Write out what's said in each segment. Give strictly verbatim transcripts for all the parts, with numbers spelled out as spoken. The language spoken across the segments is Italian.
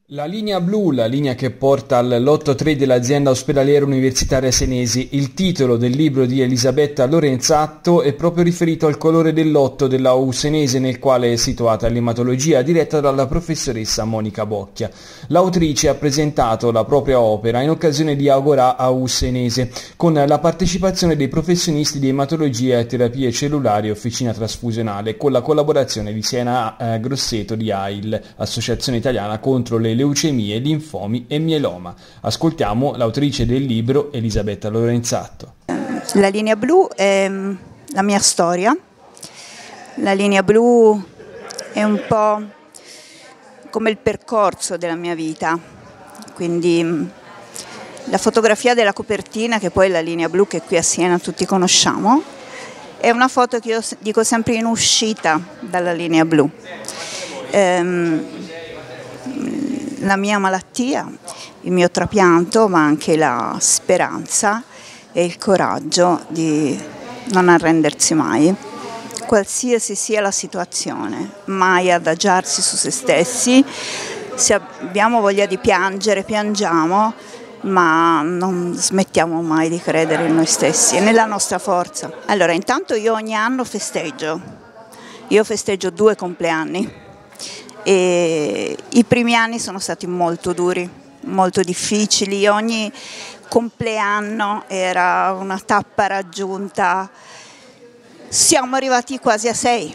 La linea blu, la linea che porta al lotto tre dell'azienda ospedaliera universitaria senesi, il titolo del libro di Elisabetta Lorenzatto è proprio riferito al colore del lotto della U senese nel quale è situata l'ematologia diretta dalla professoressa Monica Bocchia. L'autrice ha presentato la propria opera in occasione di Agorà A U senese con la partecipazione dei professionisti di ematologia e terapie cellulari e officina trasfusionale con la collaborazione di Siena eh, Grosseto di A I L, Associazione Italiana contro le leucemie, linfomi e mieloma. Ascoltiamo l'autrice del libro, Elisabetta Lorenzatto. La linea blu è la mia storia. La linea blu è un po' come il percorso della mia vita. Quindi la fotografia della copertina, che poi è la linea blu che qui a Siena tutti conosciamo, è una foto che io dico sempre in uscita dalla linea blu. Ehm, La mia malattia, il mio trapianto, ma anche la speranza e il coraggio di non arrendersi mai, qualsiasi sia la situazione, mai adagiarsi su se stessi. Se abbiamo voglia di piangere, piangiamo, ma non smettiamo mai di credere in noi stessi e nella nostra forza. Allora, intanto io ogni anno festeggio, io festeggio due compleanni. E i primi anni sono stati molto duri, molto difficili, ogni compleanno era una tappa raggiunta, siamo arrivati quasi a sei,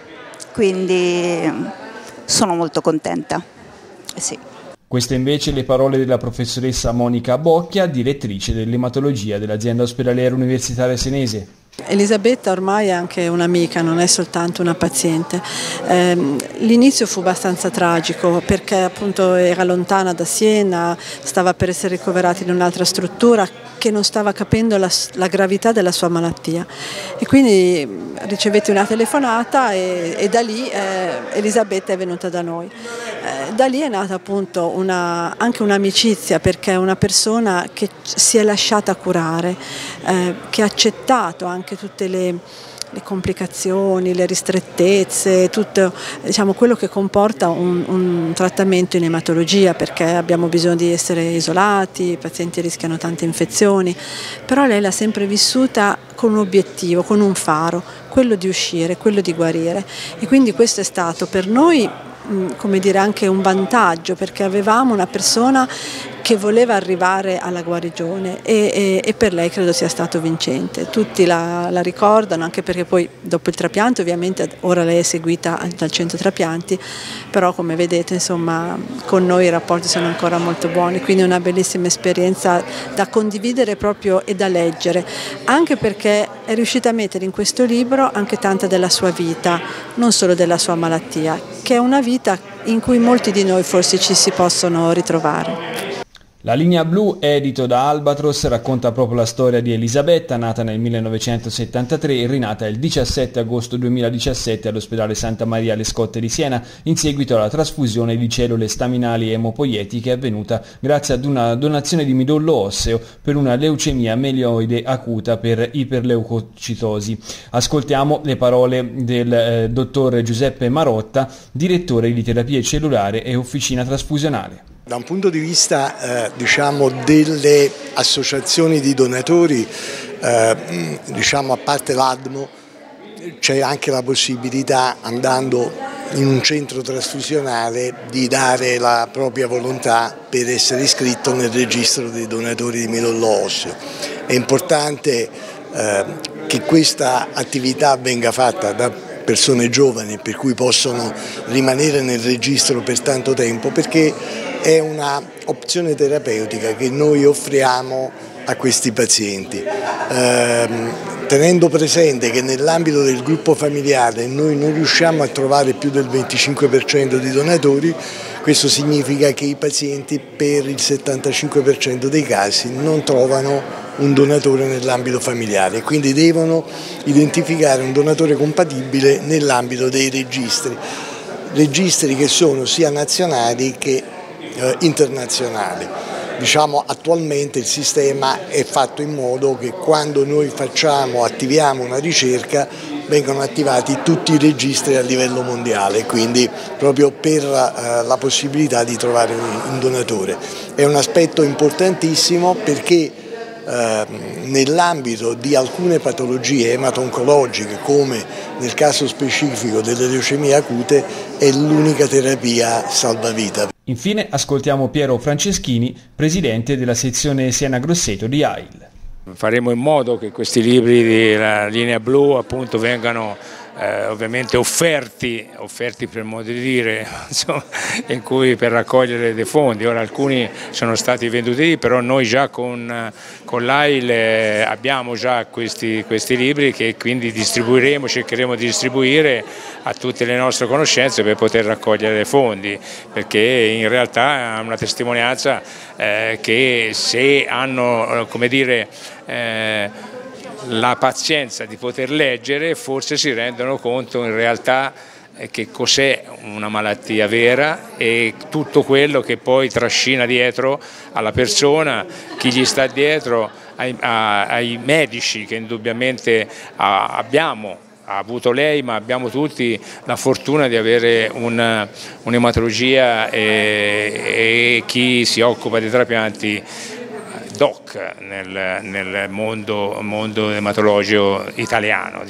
quindi sono molto contenta. Eh sì. Queste invece le parole della professoressa Monica Bocchia, direttrice dell'ematologia dell'azienda ospedaliera universitaria senese. Elisabetta ormai è anche un'amica, non è soltanto una paziente. Eh, l'inizio fu abbastanza tragico perché appunto era lontana da Siena, stava per essere ricoverata in un'altra struttura che non stava capendo la, la gravità della sua malattia e quindi ricevette una telefonata e, e da lì eh, Elisabetta è venuta da noi. Eh, da lì è nata appunto una, anche un'amicizia perché è una persona che si è lasciata curare, eh, che ha accettato anche tutte le, le complicazioni, le ristrettezze, tutto diciamo, quello che comporta un, un trattamento in ematologia perché abbiamo bisogno di essere isolati, i pazienti rischiano tante infezioni, però lei l'ha sempre vissuta con un obiettivo, con un faro, quello di uscire, quello di guarire e quindi questo è stato per noi come dire anche un vantaggio perché avevamo una persona che voleva arrivare alla guarigione e, e, e per lei credo sia stato vincente. Tutti la, la ricordano anche perché poi dopo il trapianto ovviamente ora lei è seguita dal centro trapianti, però come vedete insomma con noi i rapporti sono ancora molto buoni, quindi è una bellissima esperienza da condividere proprio e da leggere, anche perché è riuscita a mettere in questo libro anche tanta della sua vita, non solo della sua malattia, che è una vita in cui molti di noi forse ci si possono ritrovare. La linea blu, edito da Albatros, racconta proprio la storia di Elisabetta, nata nel millenovecentosettantatré e rinata il diciassette agosto duemiladiciassette all'ospedale Santa Maria alle Scotte di Siena in seguito alla trasfusione di cellule staminali emopoietiche avvenuta grazie ad una donazione di midollo osseo per una leucemia mieloide acuta per iperleucocitosi. Ascoltiamo le parole del eh, dottor Giuseppe Marotta, direttore di terapie cellulare e officina trasfusionale. Da un punto di vista eh, diciamo delle associazioni di donatori, eh, diciamo a parte l'A D M O, c'è anche la possibilità, andando in un centro trasfusionale, di dare la propria volontà per essere iscritto nel registro dei donatori di midollo osseo. È importante eh, che questa attività venga fatta da persone giovani per cui possono rimanere nel registro per tanto tempo, perché è una opzione terapeutica che noi offriamo a questi pazienti, eh, tenendo presente che nell'ambito del gruppo familiare noi non riusciamo a trovare più del venticinque per cento di donatori. Questo significa che i pazienti per il settantacinque per cento dei casi non trovano un donatore nell'ambito familiare, quindi devono identificare un donatore compatibile nell'ambito dei registri, registri che sono sia nazionali che eh, internazionali. Diciamo, attualmente il sistema è fatto in modo che quando noi facciamo, attiviamo una ricerca, vengono attivati tutti i registri a livello mondiale, quindi proprio per eh, la possibilità di trovare un donatore. È un aspetto importantissimo perché eh, nell'ambito di alcune patologie emato-oncologiche, come nel caso specifico delle leucemie acute, è l'unica terapia salvavita. Infine ascoltiamo Piero Franceschini, presidente della sezione Siena Grosseto di A I L. Faremo in modo che questi libri della linea blu appunto vengano eh, ovviamente offerti, offerti per modo di dire, insomma, in cui per raccogliere dei fondi. Ora alcuni sono stati venduti, però noi già con, con l'A I L eh, abbiamo già questi, questi libri che quindi distribuiremo, cercheremo di distribuire a tutte le nostre conoscenze per poter raccogliere dei fondi, perché in realtà è una testimonianza eh, che se hanno, come dire, eh, la pazienza di poter leggere, forse si rendono conto in realtà che cos'è una malattia vera e tutto quello che poi trascina dietro alla persona, chi gli sta dietro, ai, ai medici che indubbiamente abbiamo. Ha avuto lei, ma abbiamo tutti la fortuna di avere un'ematologia e, e chi si occupa dei trapianti doc nel, nel mondo, mondo ematologico italiano.